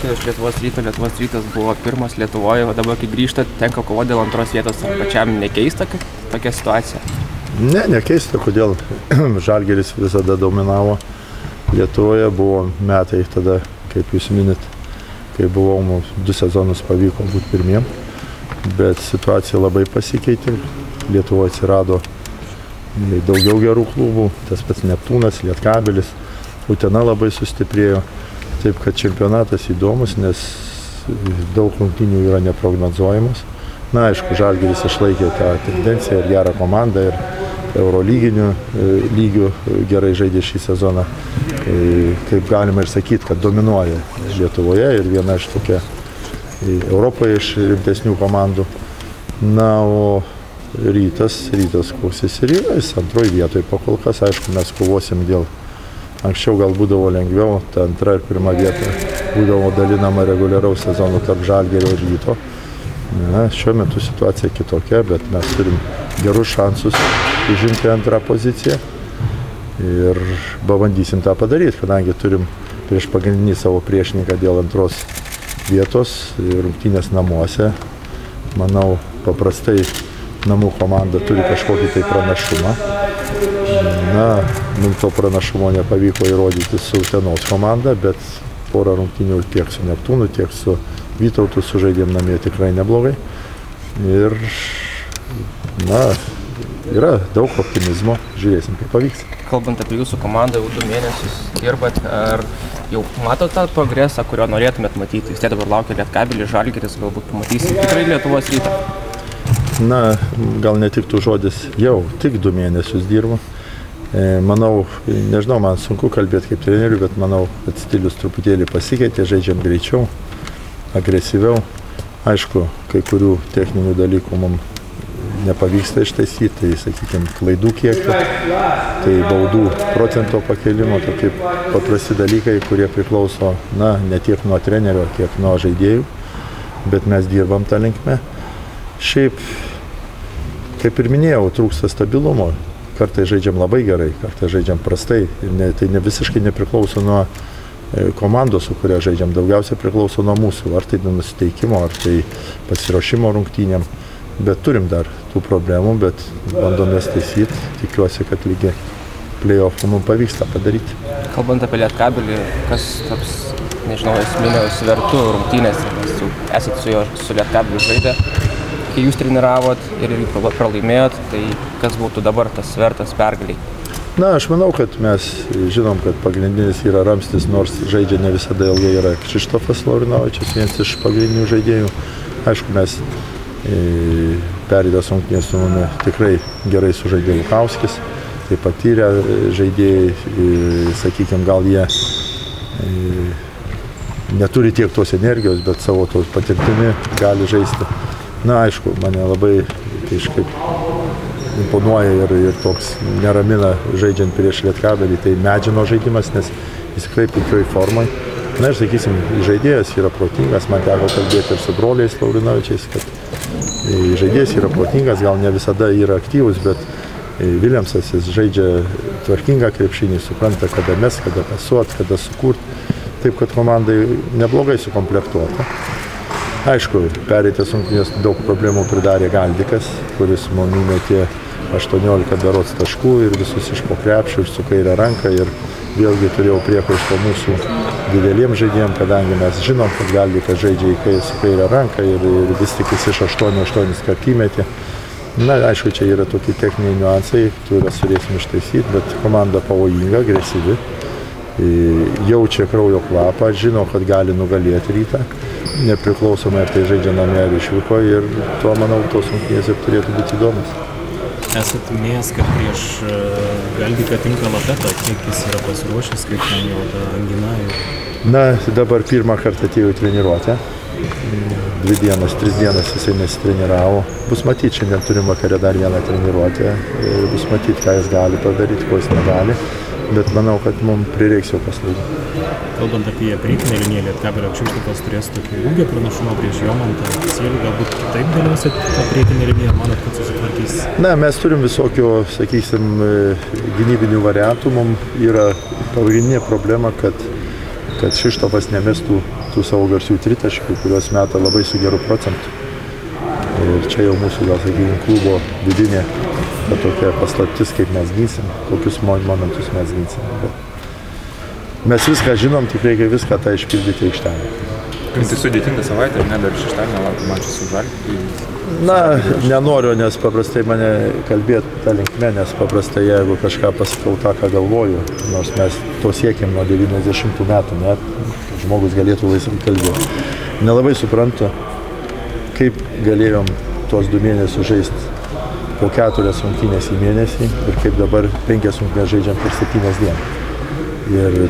rungtynės iš Lietuvos Ryto. Lietuvos Rytas buvo pirmas Lietuvoje, o dabar kai grįžtat, tenka kovoti dėl antros vietos. Ar pačiam nekeista tokia situacija? Ne, nekeista, kodėl Žalgiris visada dominavo Lietuvoje. Buvo metai tada, kaip jūs minit, kai buvo mums 2 sezonus pavyko būti pirmiem, bet situacija labai pasikeitė. Lietuvoje atsirado daugiau gerų klubų, tas pats Neptūnas, Lietkabelis, Utena labai sustiprėjo. Taip, kad čempionatas įdomus, nes daug rungtynių yra neprognozuojamas. Na, aišku, Žalgiris išlaikė tą tendenciją ir gerą komandą, ir eurolyginių lygių gerai žaidė šį sezoną. Kaip galima ir sakyti, kad dominuoja Lietuvoje ir viena iš tokia Europoje iš rimtesnių komandų. Na, o Rytas koks jis ir yra, jis antroji vietoje pakol kas. Aišku, mes kovosim dėl. Anksčiau gal būdavo lengviau, ta antra ir pirma vieta būdavo dalinama reguliaraus sezono tarp Žalgirio ir Ryto. Na, šiuo metu situacija kitokia, bet mes turim gerus šansus užimti antrą poziciją ir pabandysim tą padaryti, kadangi turim prieš pagrindinį savo priešininką dėl antros vietos rungtynės namuose. Manau, paprastai namų komanda turi kažkokį tai pranašumą. Na, mums to pranašumo nepavyko įrodyti su Utenos komanda, bet porą rungtynių tiek su Neptūnu, tiek su Vytautu sužaidėm namie tikrai neblogai. Ir, na, yra daug optimizmo, žiūrėsim, kaip pavyks. Kalbant apie jūsų komandą, jau 2 mėnesius dirbat, ar jau matot tą progresą, kurio norėtumėt matyti? Vis tiek dabar laukia Lietkabelis, Žalgiris, galbūt pamatysim tikrai Lietuvos Rytą. Na, gal netiktų žodis jau, tik 2 mėnesius dirbu. Manau, nežinau, man sunku kalbėti kaip treneriui, bet manau, kad stilius truputėlį pasikeitė, žaidžiam greičiau, agresyviau. Aišku, kai kurių techninių dalykų mums nepavyksta ištaisyti, tai, sakykime, klaidų kiekio, tai baudų procento pakelimo, tokie paprasti dalykai, kurie priklauso, na, ne tiek nuo trenerio, kiek nuo žaidėjų, bet mes dirbam tą linkmę. Šiaip, kaip ir minėjau, trūksta stabilumo. Kartais žaidžiam labai gerai, kartais žaidžiam prastai. Ir tai visiškai nepriklauso nuo komandos, su kuria žaidžiam. Daugiausia priklauso nuo mūsų, ar tai nuo nusiteikimo, ar tai pasiruošimo rungtynėm. Bet turim dar tų problemų, bet bandomės taisyti. Tikiuosi, kad lygiai play-offų mums pavyks tą padaryti. Kalbant apie Lietkabelį, kas taps, nežinau, esminio svertu rungtynės, nes jau esat su Lietkabeliu žaidę. Kai jūs treniravot ir pralaimėjot, tai kas būtų dabar tas svertas pergaliai? Na, aš manau, kad mes žinom, kad pagrindinis yra ramstis, nors žaidžia ne visada ilgai yra Kšištofas Laurinovičius, vienas iš pagrindinių žaidėjų. Aišku, mes perėdas rungtynės su mumis tikrai gerai sužaidė Lukauskis, tai patyrę žaidėjai, sakykime, gal jie neturi tiek tos energijos, bet savo tos patirtimi gali žaisti. Na, aišku, mane labai kažkaip imponuoja ir toks neramina žaidžiant prieš Lietkabelį, tai Medžino žaidimas, nes jis tikrai puikioj formai. Na ir, sakysim, žaidėjas yra protingas, man teko kalbėti ir su broliais Laurinovičiais, kad žaidėjas yra protingas, gal ne visada yra aktyvus, bet Viljamsas jis žaidžia tvarkingą krepšinį, supranta, kada mes, kada pasuot, kada sukurt, taip kad komandai neblogai sukomplektuota. Aišku, pereitas rungtynės daug problemų pridarė Galdikas, kuris mums įmetė 18 berods taškų ir visus iš po krepšio ir su kairę ranką. Ir vėlgi turėjau priekaištą mūsų dideliem žaidėjim, kadangi mes žinom, kad Galdikas žaidžia su kairę ranką ir vis tik jis iš 8 kart įmetė. Na, aišku, čia yra tokie techniniai niuansai, kuriuos turėsim ištaisyti, bet komanda pavojinga, agresyvi, jaučia kraujo kvapą, žino, kad gali nugalėti Rytą. Nepriklausomai ar tai žaidžia namie ar išvyko ir tuo, manau, tos rungtynės ir turėtų būti įdomus. Esat minėjęs, kad prieš Galdiką tinka Lapeta, kiek jis yra pasiruošęs, kaip ten jau ta angina? Na, dabar pirmą kartą atėjau į treniruotę. 2 dienas, 3 dienas jisai nesitreniravo. Bus matyti, šiandien turim vakare dar vieną treniruotę ir bus matyti, ką jis gali padaryti, ko jis negali. Bet manau, kad mums prireiks jau paslaugų. Kalbant apie priekinę liniją, Lietkabelio Kšištofas turės tokį ūgio pranašumą prieš Jomantą. Sielį galbūt kitaip dėliosit tą priekinę liniją, manot, kad susitvarkys? Na, mes turim visokio, sakysim, gynybinių variantų. Mums yra pagrindinė problema, kad kad Kšištofas nemestų tų savo garsių tritaškių, kuriuos meta labai su geru procentu. Ir čia jau mūsų, gal sakykime, klubo vidinė tokia paslaptis, kaip mes ginsim, kokius momentus mes ginsim. Bet mes viską žinom, tik reikia viską tą išpildyti aikštelę. Tai sudėtinga savaitė, ne, dar šeštadienį laukia mačas su Žalgiriu. Na, nenoriu, nes paprastai mane kalbėti tą linkmę, nes paprastai jeigu kažką pasakau tą, ką galvoju, nors mes to siekėm nuo 90 metų, net žmogus galėtų laisvai kalbėti. Nelabai suprantu, kaip galėjom tuos 2 mėnesius žaisti po 4 rungtynės į mėnesį ir kaip dabar 5 rungtynės žaidžiam per 7 dienas. Ir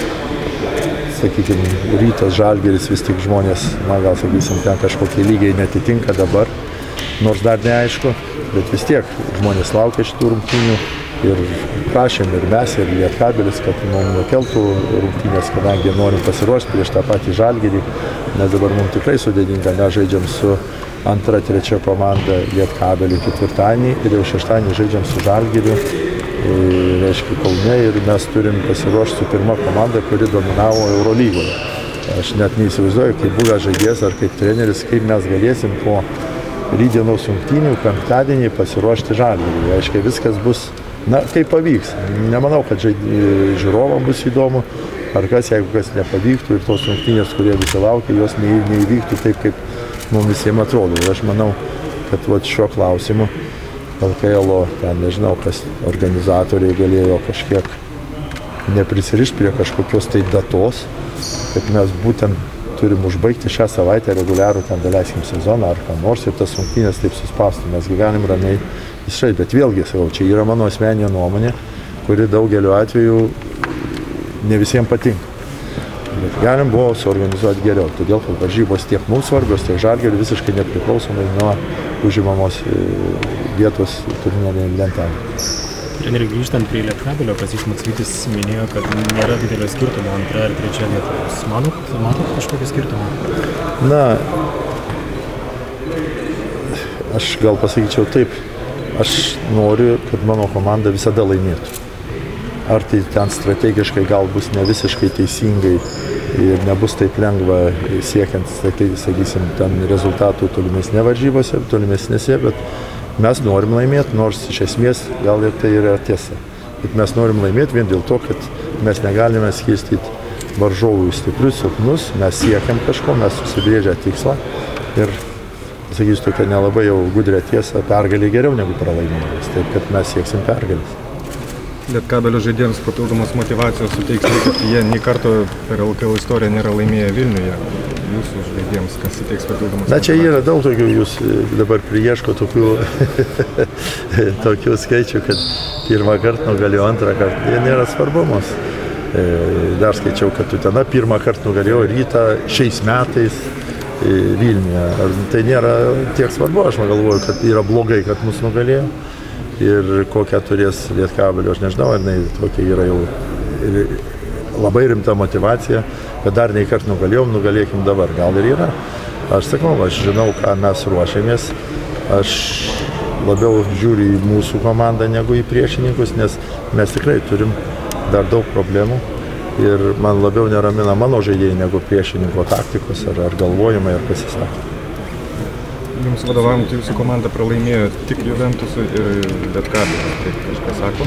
sakykime, Rytas, Žalgiris, vis tik žmonės, na gal sakysim, ten kažkokie lygiai netitinka dabar, nors dar neaišku, bet vis tiek žmonės laukia šitų rungtynių ir prašėm ir mes, ir Lietkabelis, kad mums nukeltų rungtynės, kadangi norim pasiruošti prieš tą patį Žalgirį, nes dabar mums tikrai sudėtinga, nes žaidžiam su 2-3 komanda Lietkabeliu ketvirtadienį ir jau šeštadienį žaidžiam su Žalgiriu, reiškia Kaune, ir mes turim pasiruošti su pirma komanda, kuri dominavo Eurolygoje. Aš net neįsivaizduoju, kaip buvęs žaidėjas ar kaip treneris, kaip mes galėsim po rytdienos rungtynių penktadienį pasiruošti Žalgiriui. Reiškia, viskas bus, na, kaip pavyks. Nemanau, kad žiūrovam bus įdomu, ar kas, jeigu kas nepavyktų ir tos rungtynės, kurie visi laukia, jos neįvyktų taip, kaip mums visiems atrodo. Ir aš manau, kad šiuo klausimu LKL-o, ten nežinau, kas organizatoriai galėjo kažkiek neprisirišti prie kažkokios tai datos, kad mes būtent turim užbaigti šią savaitę reguliarų ten daleiskim sezoną ar ką nors ir tas rungtynės taip suspastų. Mes gyvenim ramiai iššai, bet vėlgi, sakau, čia yra mano asmeninė nuomonė, kuri daugeliu atveju ne visiems patinka. Bet galim buvo suorganizuoti geriau, todėl kad varžybos tiek mums svarbios, tiek Žalgiriui visiškai nepriklausomai nuo užimamos vietos turnyrinėje lentelėje. Treneri, grįžtant prie Lietkabelio, Kazys Maksvytis minėjo, kad nėra didelio skirtumo 2 ar 3 vietos. Matot kažkokį skirtumą? Na, aš gal pasakyčiau taip, aš noriu, kad mano komanda visada laimėtų. Ar tai ten strategiškai gal bus ne visiškai teisingai ir nebus taip lengva siekiant, sakysim, ten rezultatų tolimesnėse varžybose, tolimesnėse, bet mes norim laimėti, nors iš esmės gal ir tai yra tiesa. Bet mes norim laimėti vien dėl to, kad mes negalime skirstyti varžovų į stiprius, silpnus, mes siekiam kažko, mes susibrėžę tikslą ir, sakysiu, tokia nelabai jau gudrė tiesa, pergalė geriau negu pralaimėjimas, taip kad mes sieksim pergalės. Lietkabelio žaidėjams papildomos motyvacijos suteiks, kad jie nei karto per LKL istoriją nėra laimėję Vilniuje. Jūsų žaidėjams, kas suteiks papildomos motyvacijos? Na, čia yra daug tokių, jūs dabar prieško tokių skaičių, kad pirmą kartą nugalėjo, antrą kartą. Jie nėra svarbu mums. Dar skaičiau, kad Utena pirmą kartą nugalėjo Rytą šiais metais Vilniuje. Tai nėra tiek svarbu, aš galvoju, kad yra blogai, kad mus nugalėjo. Ir kokią turės Lietkabelio, aš nežinau, ar tokia yra jau labai rimta motivacija, kad dar nei kart nugalėkim dabar, gal ir yra. Aš sakau, aš žinau, ką mes ruošiamės, aš labiau žiūriu į mūsų komandą negu į priešininkus, nes mes tikrai turim dar daug problemų ir man labiau neramina mano žaidėjai negu priešininko taktikos ar galvojimai ar pasisakymai. Jums vadovaujant, jūsų komanda pralaimėjo tik Juventusui ir Lietkabeliui, kaip kažkas sako?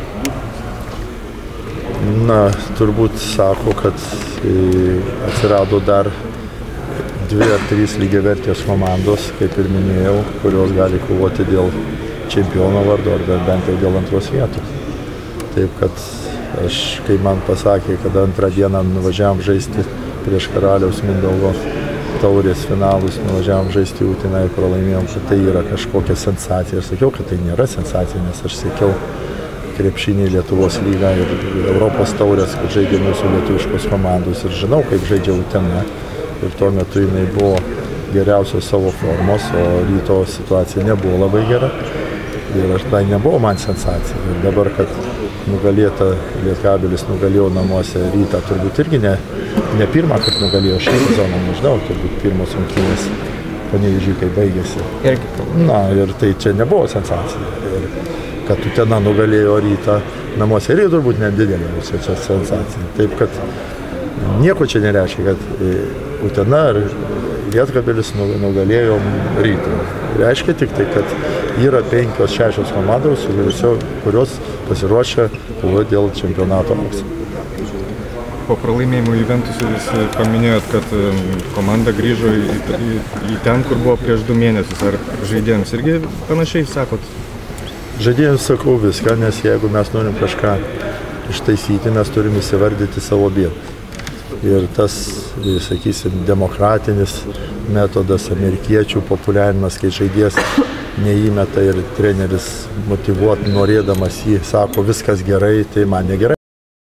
Na, turbūt sako, kad atsirado dar 2 ar 3 lygiavertės komandos, kaip ir minėjau, kurios gali kovoti dėl čempiono vardo ar bent jau dėl 2 vietos. Taip, kad aš, kai man pasakė, kad 2 dieną nuvažiavam žaisti prieš Karaliaus Mindaugo taurės finalus, nuvažiavom žaisti Uteną ir pralaimėjom, kad tai yra kažkokia sensacija. Aš sakiau, kad tai nėra sensacija, nes aš siekiau krepšinį Lietuvos lygą ir Europos taurės, kad žaidė mūsų lietuviškos komandos ir žinau, kaip žaidžia Utena. Ir tuo metu jinai buvo geriausios savo formos, o Ryto situacija nebuvo labai gera. Ir tai nebuvo man sensacija. Ir dabar, kad nugalėta Lietkabelis nugalėjo namuose Rytą, turbūt irgi ne pirmą kartą nugalėjo šį sezoną, nežinau, turbūt pirmos rungtynės Panevėžy, kai baigėsi. Na, ir tai čia nebuvo sensacija. Ir kad Utena nugalėjo Rytą namuose irgi turbūt nedidelė čia sensacija. Taip, kad Nieko čia nereiškia, kad Utena ar Lietkabelis nugalėjo Rytą. Reiškia tik tai, kad yra 5-6 komandos, kurios pasiruošia kovoti dėl čempionato aukso. Po pralaimėjimo Juventusui jūs paminėjot, kad komanda grįžo į ten, kur buvo prieš 2 mėnesius. Ar žaidėjams irgi panašiai sakot? Žaidėjams sakau viską, nes jeigu mes norim kažką ištaisyti, mes turim įsivardyti savo bėdas. Ir tas, sakysim, demokratinis metodas, amerikiečių populiarinimas, kai žaidėjas neįmeta ir treneris motyvuot norėdamas jį, sako viskas gerai, tai man negerai.